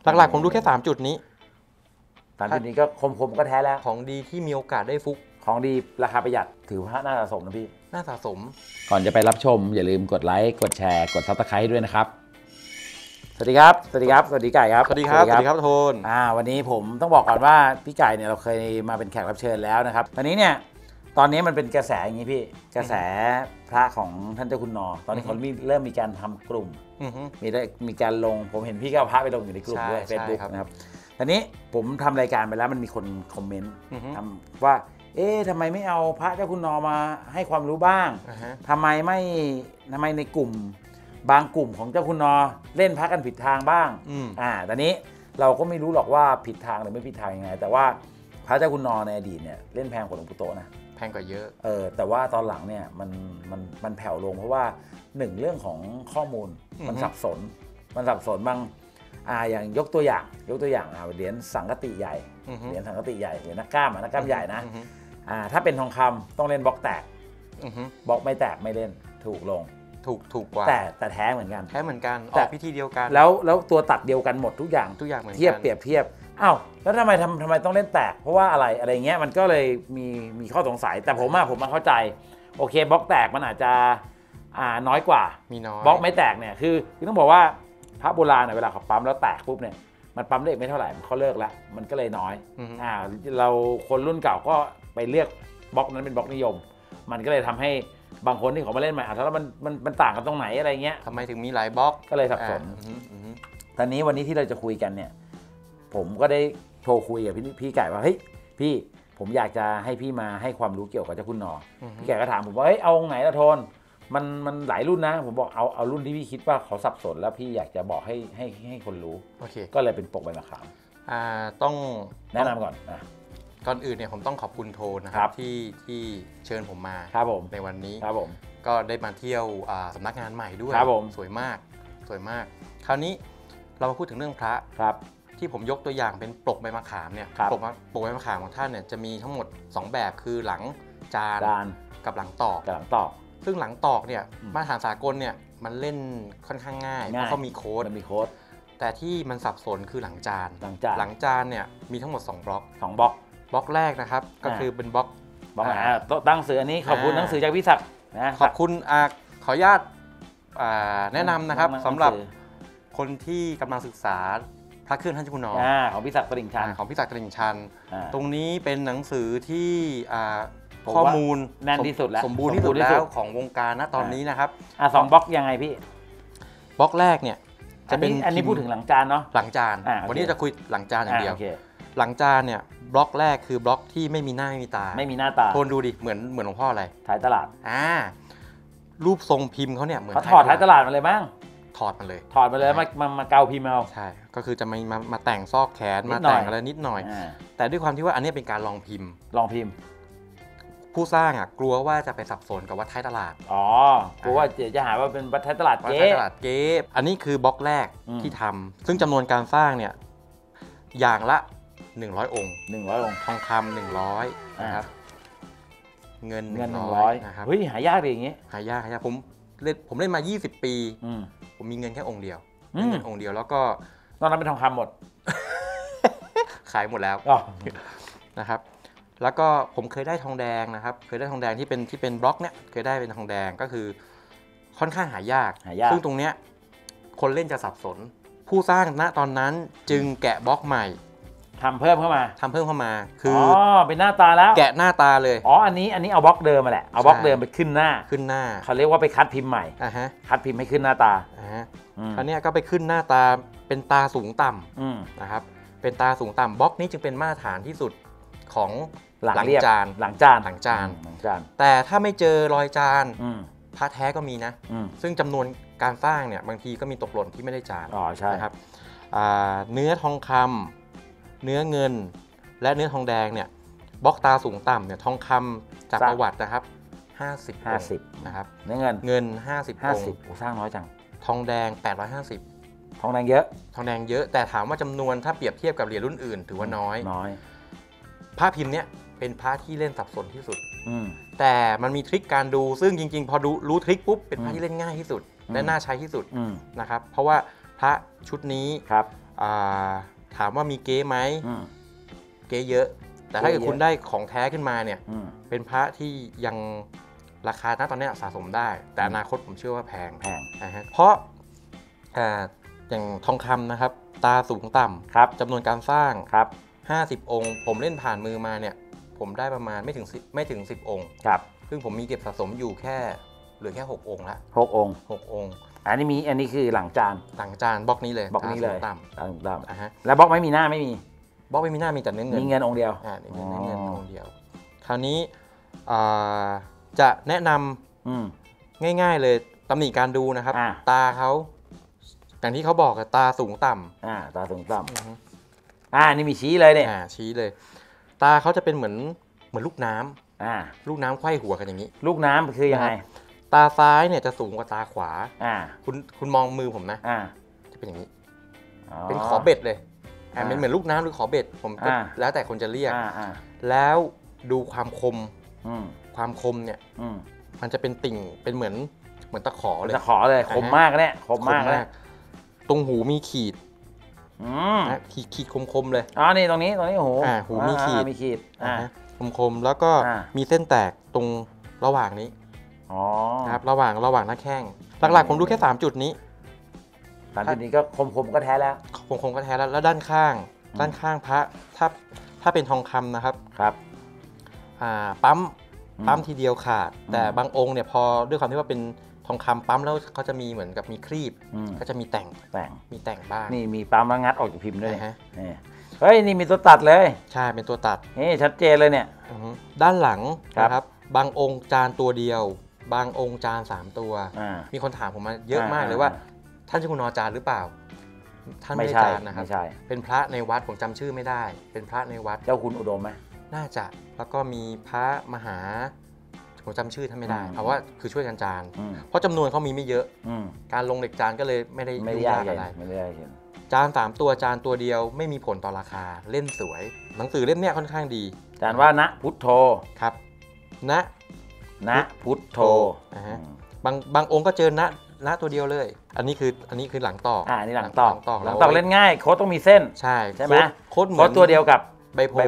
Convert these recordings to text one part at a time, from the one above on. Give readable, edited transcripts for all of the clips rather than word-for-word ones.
หลักๆผมดูแค่3จุดนี้ 3จุดนี้ก็คมก็แท้แล้วของดีที่มีโอกาสได้ฟุกของดีราคาประหยัดถือว่าน่าสะสมนะพี่น่าสะสมก่อนจะไปรับชมอย่าลืมกดไลค์กดแชร์กด Subscribe ด้วยนะครับสวัสดีครับสวัสดีครับสวัสดีไก่ครับสวัสดีครับโทนวันนี้ผมต้องบอกก่อนว่าพี่ไก่เนี่ยเราเคยมาเป็นแขกรับเชิญแล้วนะครับตอนนี้มันเป็นกระแสอย่างนี้พี่กระแสพระของท่านเจ้าคุณนอตอนนี้เขาเริ่มมีการทำกลุ่มมีการลงผมเห็นพี่ก็เอาพระไปลงอยู่ในกลุ่มด้วย Facebook นะครับตอนนี้ผมทำรายการไปแล้วมันมีคนคอมเมนต์ว่าทำไมไม่เอาพระเจ้าคุณนอมาให้ความรู้บ้างทำไมในกลุ่มบางกลุ่มของเจ้าคุณนอเล่นพระกันผิดทางบ้างตอนนี้เราก็ไม่รู้หรอกว่าผิดทางหรือไม่ผิดทางยังไงแต่ว่าพระเจ้าคุณนอในอดีตเนี่ยเล่นแพงกว่าหลวงปู่โตนะแพงกว่าเยอะแต่ว่าตอนหลังเนี่ยมันแผ่วลงเพราะว่า1เรื่องของข้อมูลมันสับสนบางอย่างยกตัวอย่างเหรียญสังกติใหญ่เหรียญสังกติใหญ่เหรียญนักกล้ามใหญ่นะถ้าเป็นทองคำต้องเล่นบล็อกแตกบล็อกไม่แตกไม่เล่นถูกลงถูกกว่าแต่แท้เหมือนกันออกพิธีเดียวกันแล้วตัวตัดเดียวกันหมดทุกอย่างเหมือนกันเปรียบเทียบแล้วทำไมต้องเล่นแตกเพราะว่าอะไรเงี้ยมันก็เลยมีข้อสงสัยแต่ผมมาเข้าใจโอเคบล็อกแตกมันอาจจะน้อยกว่ามีน้อยบล็อกไม่แตกเนี่ยคือต้องบอกว่าพระโบราณเวลาเขาปั๊มแล้วแตกปุ๊บเนี่ยมันปั๊มได้ไม่เท่าไหร่เขาเลิกแล้วมันก็เลยน้อยเราคนรุ่นเก่าก็ไปเลือกบล็อกนั้นเป็นบล็อกนิยมมันก็เลยทำให้บางคนที่เขามาเล่นใหม่แล้วมันต่างกันตรงไหนอะไรเงี้ยทำไมถึงมีหลายบล็อกก็เลยสับสนตอนนี้วันนี้ที่เราจะคุยกันเนี่ยผมก็ได้โทรคุยกับพี่ไก่ว่าเฮ้ยพี่ผมอยากจะให้พี่มาให้ความรู้เกี่ยวกับเจ้าคุณนอพี่ไก่ก็ถามผมว่าเฮ้ยเอาไหนละโทนมันหลายรุ่นนะผมบอกเอารุ่นที่พี่คิดว่าเขาสับสนแล้วพี่อยากจะบอกให้คนรู้ก็เลยเป็นปกใบมะขามต้องแนะนำก่อนก่อนอื่นเนี่ยผมต้องขอบคุณโทนนะครับที่เชิญผมมาในวันนี้ก็ได้มาเที่ยวสำนักงานใหม่ด้วยสวยมากคราวนี้เรามาพูดถึงเรื่องพระที่ผมยกตัวอย่างเป็นปกใบมะขามเนี่ยปกใบมะขามของท่านเนี่ยจะมีทั้งหมด2แบบคือหลังจานกับหลังตอกซึ่งหลังตอกเนี่ยมาตรฐานสากลเนี่ยมันเล่นค่อนข้างง่ายเพราะเขามีโค้ดแต่ที่มันสับสนคือหลังจานเนี่ยมีทั้งหมด2บล็อกบล็อกแรกนะครับก็คือเป็นบล็อกตั้งสื่ออันนี้ขอบคุณหนังสือจากพี่ศักดิ์นะขอบคุณขออนุญาตแนะนำนะครับสำหรับคนที่กำลังศึกษาพระเครื่องท่านเจ้าคุณนอของพี่ศักดิ์ตลิ่งชันตรงนี้เป็นหนังสือที่ข้อมูลแน่นที่สุดแล้วสมบูรณ์ที่สุดแล้วของวงการณตอนนี้นะครับ 2บล็อกยังไงพี่บล็อกแรกเนี่ยจะเป็นอันนี้พูดถึงหลังจานเนาะหลังจานวันนี้จะคุยหลังจานอย่างเดียวหลังจานเนี่ยบล็อกแรกคือบล็อกที่ไม่มีหน้าไม่มีตาโทนดูดิเหมือนหลวงพ่ออะไรท้ายตลาดรูปทรงพิมพ์เขาเนี่ยเหมือนเขาถอดท้ายตลาดมาเลยบ้างถอดมาเลยมาเกาพิมพ์เอาใช่ก็คือจะมาแต่งซอกแขนมาแต่งอะไรนิดหน่อยแต่ด้วยความที่ว่าอันนี้เป็นการลองพิมพ์ผู้สร้างกลัวว่าจะไปสับสนกับวัดท้ายตลาดกลัวว่าจะหาว่าเป็นวัดท้ายตลาดเก๊อันนี้คือบล็อกแรกที่ทำซึ่งจำนวนการสร้างเนี่ยอย่างละ100 องค์ทองคำ100นะครับเงิน100นะครับเฮ้ยหายากเลยอย่างงี้หายากผมเล่นมา20 ปีผมมีเงินแค่องค์เดียวแล้วก็นอกนั้นเป็นทองคำหมดขายหมดแล้วนะครับแล้วก็ผมเคยได้ทองแดงนะครับที่เป็นบล็อกเนี่ยเคยได้เป็นทองแดงก็คือค่อนข้างหายากซึ่งตรงเนี้ยคนเล่นจะสับสนผู้สร้างณตอนนั้นจึงแกะบล็อกใหม่ทำเพิ่มเข้ามาคือเป็นหน้าตาแล้วแกะหน้าตาเลยอันนี้เอาบล็อกเดิมมาแหละเอาบล็อกเดิมไปขึ้นหน้าเขาเรียกว่าไปคัดพิมพ์ใหม่คัดพิมพ์ให้ขึ้นหน้าตาคราวนี้ก็ไปขึ้นหน้าตาเป็นตาสูงต่ำนะครับเป็นตาสูงต่ำบล็อกนี้จึงเป็นมาตรฐานที่สุดของหลังจานแต่ถ้าไม่เจอรอยจานพระแท้ก็มีนะซึ่งจำนวนการสร้างเนี่ยบางทีก็มีตกหล่นที่ไม่ได้จานนะครับเนื้อทองคำเนื้อเงินและเนื้อทองแดงเนี่ยบล็อกตาสูงต่ำเนี่ยทองคำจากประวัตินะครับ50นะครับเนื้อเงิน50องค์สร้างน้อยจังทองแดง850 ทองแดงเยอะแต่ถามว่าจำนวนถ้าเปรียบเทียบกับเหรียญรุ่นอื่นถือว่าน้อยพระพิมพ์เนี่ยเป็นพระที่เล่นสับสนที่สุดแต่มันมีทริคการดูซึ่งจริงๆพอรู้ทริคปุ๊บเป็นพระที่เล่นง่ายที่สุดและน่าใช้ที่สุดนะครับเพราะว่าพระชุดนี้ถามว่ามีเก๊ไหมเก๊เยอะแต่ถ้าเกิดคุณได้ของแท้ขึ้นมาเนี่ยเป็นพระที่ยังราคาณตอนนี้สะสมได้แต่อนาคตผมเชื่อว่าแพงนะฮะเพราะอย่างทองคำนะครับตาสูงต่ำจำนวนการสร้าง50 องค์ผมเล่นผ่านมือมาเนี่ยผมได้ประมาณไม่ถึง10 องค์ซึ่งผมมีเก็บสะสมอยู่เหลือแค่6 องค์ละ6 องค์อันนี้คือหลังจานบล็อกนี้เลยบล็อกนี้เลยต่ำแล้วบล็อกไม่มีหน้าไม่มีบล็อกไม่มีหน้ามีแต่เนื้อเงินมีเงินองค์เดียวเนื้อเงินองค์เดียวคราวนี้จะแนะนำง่ายๆเลยตำหนิการดูนะครับตาเขาอย่างที่เขาบอกตาสูงต่ำตาสูงต่ำนี่มีชี้เลยเนี่ยชี้เลยตาเขาจะเป็นเหมือนลูกน้ำลูกน้ำไขว้หัวกันอย่างนี้ลูกน้ำคือยังไงตาซ้ายเนี่ยจะสูงกว่าตาขวาคุณมองมือผมนะจะเป็นอย่างนี้เป็นขอเบ็ดเลยเป็นเหมือนลูกน้ำหรือขอเบ็ดผมก็แล้วแต่คนจะเรียกแล้วดูความคมเนี่ยมันจะเป็นติ่งเป็นเหมือนตะขอเลยคมมากเนี่ยคมมากตรงหูมีขีดคมเลยนี่ตรงนี้หูมีขีดคมแล้วก็มีเส้นแตกตรงระหว่างนี้นะครับระหว่างหน้าแข้งหลักๆผมดูแค่3 จุดนี้ 3 จุดนี้ก็คมก็แท้แล้วก็แท้แล้วด้านข้างพระถ้าเป็นทองคำนะครับปั๊มทีเดียวขาดแต่บางองค์เนี่ยพอด้วยความที่ว่าเป็นทองคำปั๊มแล้วเขาจะมีเหมือนกับมีครีบก็จะมีแต่งบ้างนี่มีปั๊มแล้วงัดออกจากพิมพ์ด้วยเฮ้ยนี่มีตัวตัดเลยใช่เป็นตัวตัดนี่ชัดเจนเลยเนี่ยด้านหลังนะครับบางองค์จานตัวเดียวบางองค์จาน3 ตัวมีคนถามผมมาเยอะมากเลยว่าท่านเจ้าคุณนอจานหรือเปล่าท่านไม่ใช่จานนะครับเป็นพระในวัดผมจำชื่อไม่ได้เป็นพระในวัดเจ้าคุณอุดมไหมน่าจะแล้วก็มีพระมหาผมจำชื่อท่านไม่ได้เพราะว่าคือช่วยกันจานเพราะจำนวนเขามีไม่เยอะการลงเหล็กจานก็เลยไม่ได้ยุ่งยากอะไรจาน3 ตัวจานตัวเดียวไม่มีผลต่อราคาเล่นสวยหนังสือเล่มนี้ค่อนข้างดีจานว่าณพุทโธครับณพุทโธบางองค์ก็เจอณตัวเดียวเลยอันนี้คือหลังตอกนี่หลังตอกเล่นง่ายโค้ดต้องมีเส้นใช่ไหมโค้ดเหมือนตัวเดียวกับใบโพ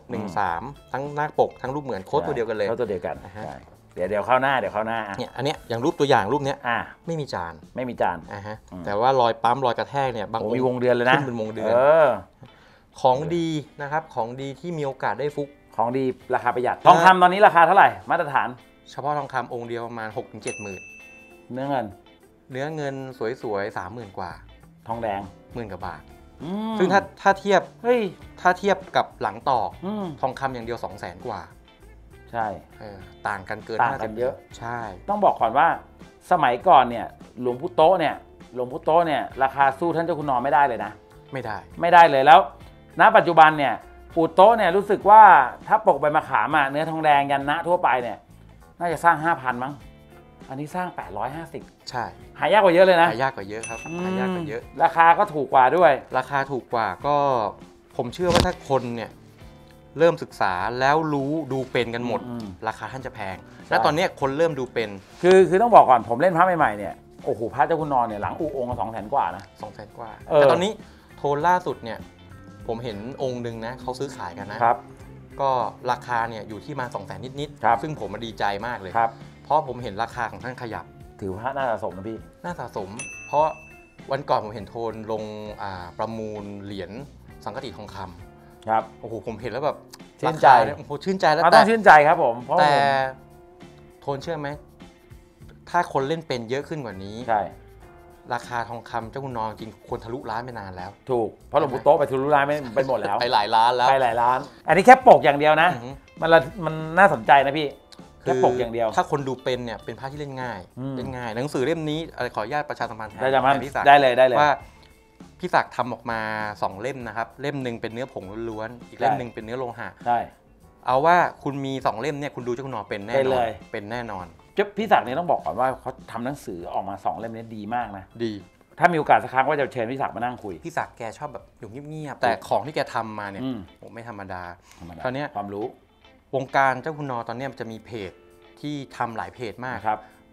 1-3ทั้งหน้าปกทั้งรูปเหมือนโค้ดตัวเดียวกันเลยโค้ดตัวเดียวกันเดี๋ยวเข้าหน้าเนี่ยอันเนี้ยอย่างรูปตัวอย่างรูปเนี้ยไม่มีจานแต่ว่ารอยปั๊มรอยกระแทกเนี่ยบางองค์มีวงเดือนเลยนะขึ้นเป็นวงเดือนของดีนะครับของดีที่มีโอกาสได้ฟุกของดีราคาประหยัดทองคำตอนนี้ราคาเท่าไหร่มาตรฐานเฉพาะทองคำองค์เดียวประมาณ 6-7 หมื่นเนื้อเงินสวยๆ 30,000 กว่าทองแดง 10,000 กว่าบาทซึ่งถ้าเทียบกับหลังตอกทองคำอย่างเดียว 200,000 กว่าใช่ต่างกันเกินเยอะใช่ต้องบอกก่อนว่าสมัยก่อนเนี่ยหลวงปู่โต๊ะเนี่ยราคาสู้ท่านเจ้าคุณนอไม่ได้เลยนะไม่ได้เลยแล้วณปัจจุบันเนี่ยปู่โต๊ะเนี่ยรู้สึกว่าถ้าปกใบมะขามเนื้อทองแดงยันนะทั่วไปเนี่ยน่าจะสร้าง 5,000 มั้งอันนี้สร้าง850 ใช่หายากกว่าเยอะเลยนะหายากกว่าเยอะครับหายากกว่าเยอะราคาก็ถูกกว่าด้วยราคาถูกกว่าก็ผมเชื่อว่าถ้าคนเนี่ยเริ่มศึกษาแล้วรู้ดูเป็นกันหมดราคาท่านจะแพงและตอนนี้คนเริ่มดูเป็นคือต้องบอกก่อนผมเล่นพระใหม่ๆเนี่ยโอ้โหพระเจ้าคุณนอนเนี่ยหลังองค์ละ200,000 กว่านะ 200,000 กว่าแต่ตอนนี้โทนล่าสุดเนี่ยผมเห็นองค์หนึ่งนะเขาซื้อขายกันนะครับก็ราคาเนี่ยอยู่ที่มา200,000 นิดๆซึ่งผมดีใจมากเลยเพราะผมเห็นราคาของท่านขยับถือว่าน่าสะสมนะพี่น่าสะสมเพราะวันก่อนผมเห็นโทนลงประมูลเหรียญสังกติทองคำครับโอ้โหผมเห็นแล้วแบบชื่นใจโอ้โหชื่นใจแล้วต้องชื่นใจครับผมแต่โทนเชื่อไหมถ้าคนเล่นเป็นเยอะขึ้นกว่านี้ใช่ราคาทองคำเจ้าคุณนอนจริงควรทะลุล้านไปนานแล้วถูกเพราะหลวงปู่โต๊ะไปทะลุล้านไปหมดแล้วไปหลายล้านแล้วไปหลายล้านอันนี้แค่ปกอย่างเดียวนะมันน่าสนใจนะพี่แค่ปกอย่างเดียวถ้าคนดูเป็นเนี่ยเป็นพระที่เล่นง่ายหนังสือเล่มนี้ขออนุญาตประชาสัมพันธ์ได้เลยว่าพี่ศักดิ์ทำออกมา2 เล่มนะครับเล่มหนึ่งเป็นเนื้อผงล้วนๆอีกเล่มหนึ่งเป็นเนื้อโลหะได้เอาว่าคุณมี2 เล่มเนี่ยคุณดูเจ้าคุณนอเป็นแน่นอนเป็นแน่นอนพี่ศักดิ์เนี่ยต้องบอกก่อนว่าเขาทำหนังสือออกมา2 เล่มนี้ดีมากนะดีถ้ามีโอกาสสักครั้งก็จะเชิญพี่ศักดิ์มานั่งคุยพี่ศักดิ์แกชอบแบบอยู่เงียบๆแต่ของที่แกทำมาเนี่ยผมไม่ธรรมดาคราวนี้ความรู้วงการเจ้าคุณนอตอนนี้มันจะมีเพจที่ทำหลายเพจมากครับ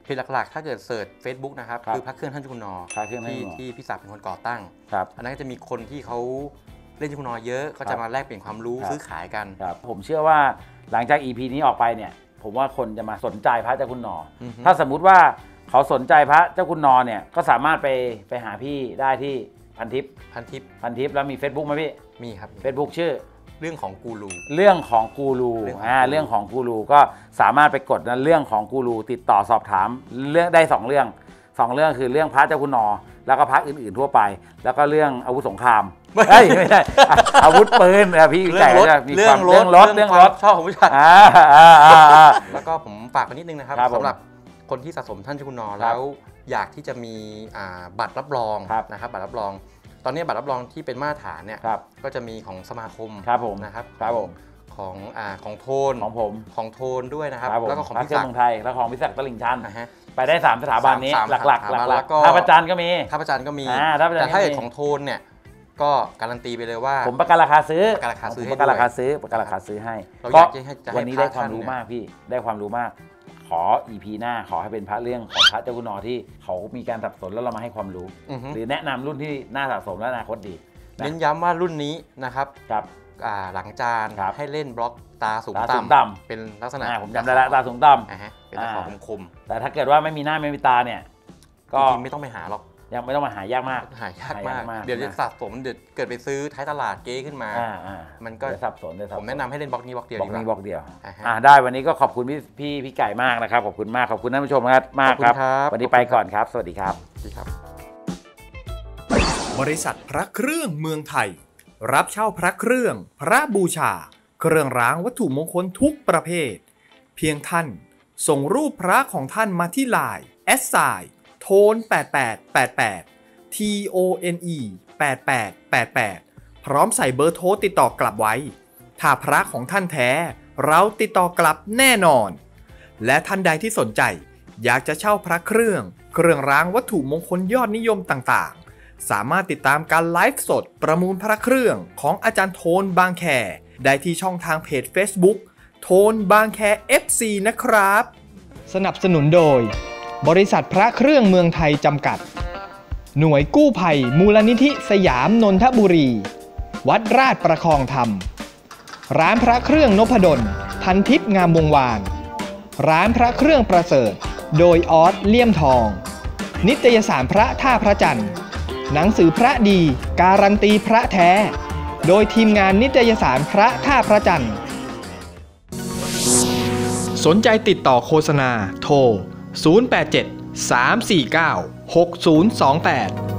เพจหลักๆถ้าเกิดเสิร์ช Facebook นะครับคือพระเครื่องท่านเจ้าคุณนอที่พี่ศักดิ์เป็นคนก่อตั้งอันนั้นก็จะมีคนที่เขาเล่นเจ้าคุณนอเยอะก็จะมาแลกเปลี่ยนความรู้ซื้อขายกันผมเชื่อว่าหลังจาก EP นี้ออกไปเนี่ยผมว่าคนจะมาสนใจพระเจ้าคุณนอถ้าสมมุติว่าเขาสนใจพระเจ้าคุณนอเนี่ยก็สามารถไปหาพี่ได้ที่พันทิปแล้วมี Facebook ไหมพี่มีครับ Facebook ชื่อเรื่องของกูรูเรื่องของกูรูก็สามารถไปกดนะเรื่องของกูรูติดต่อสอบถามเรื่องได้2 เรื่องคือเรื่องพระเจ้าคุณนอแล้วก็พระอื่นๆทั่วไปแล้วก็เรื่องอาวุธสงครามไม่ใช่อาวุธปืนพี่ไก่จะมีความเรื่องรถชอบของผู้ชายแล้วก็ผมฝากไปนิดนึงนะครับสำหรับคนที่สะสมท่านเจ้าคุณนอแล้วอยากที่จะมีบัตรรับรองนะครับบัตรรับรองตอนนี้บัตรรับรองที่เป็นมาตรฐานเนี่ยก็จะมีของสมาคมนะครับของโทนของโทนด้วยนะครับแล้วก็ของพิศักดิ์เมืองไทยแล้วของพิศักดิ์ตลิ่งชันไปได้3 สถาบันนี้หลักท่าประจันก็มีแต่ถ้าเกิดของโทนเนี่ยก็การันตีไปเลยว่าผมประกันราคาซื้อให้ก็วันนี้ได้ความรู้มากพี่ได้ความรู้มากขอ EP หน้าขอให้เป็นพระเรื่องของพระเจ้าคุณนอที่เขามีการสะสมแล้วเรามาให้ความรู้หรือแนะนำรุ่นที่น่าสะสมและอนาคตดีเน้นย้ำว่ารุ่นนี้นะครับหลังจานให้เล่นบล็อกตาสูงต่ำเป็นลักษณะผมจำได้แล้วตาสูงต่ำเป็นตาขอคมแต่ถ้าเกิดว่าไม่มีหน้าไม่มีตาเนี่ยก็ไม่ต้องไปหาหรอกยังไม่ต้องมาหายากมากเดี๋ยวจะสะสมเกิดไปซื้อท้ายตลาดเก๊ขึ้นมามันก็สับสนผมแนะนำให้เล่นบล็อกนี้บล็อกเดียวบล็อกเดียวได้วันนี้ก็ขอบคุณพี่ไก่มากนะครับขอบคุณมากขอบคุณท่านผู้ชมมากครับวันนี้ไปก่อนครับสวัสดีครับบริษัทพระเครื่องเมืองไทยรับเช่าพระเครื่องพระบูชาเครื่องรางวัตถุมงคลทุกประเภทเพียงท่านส่งรูปพระของท่านมาที่ LINE โทน8888 TONE 8888พร้อมใส่เบอร์โทรติดต่อกลับไว้ถ้าพระของท่านแท้เราติดต่อกลับแน่นอนและท่านใดที่สนใจอยากจะเช่าพระเครื่องรางวัตถุมงคลยอดนิยมต่างๆสามารถติดตามการไลฟ์สดประมูลพระเครื่องของอาจารย์โทนบางแคได้ที่ช่องทางเพจ Facebook โทนบางแค FC นะครับสนับสนุนโดยบริษัทพระเครื่องเมืองไทยจำกัดหน่วยกู้ภัยมูลนิธิสยามนนทบุรีวัดราชประคองธรรมร้านพระเครื่องนพดลพันทิพย์งามวงวานร้านพระเครื่องประเสริฐโดยออสเลี่ยมทองนิตยสารพระท่าพระจันทร์หนังสือพระดีการันตีพระแท้โดยทีมงานนิตยสารพระท่าพระจันทร์สนใจติดต่อโฆษณาโทร087 349 6028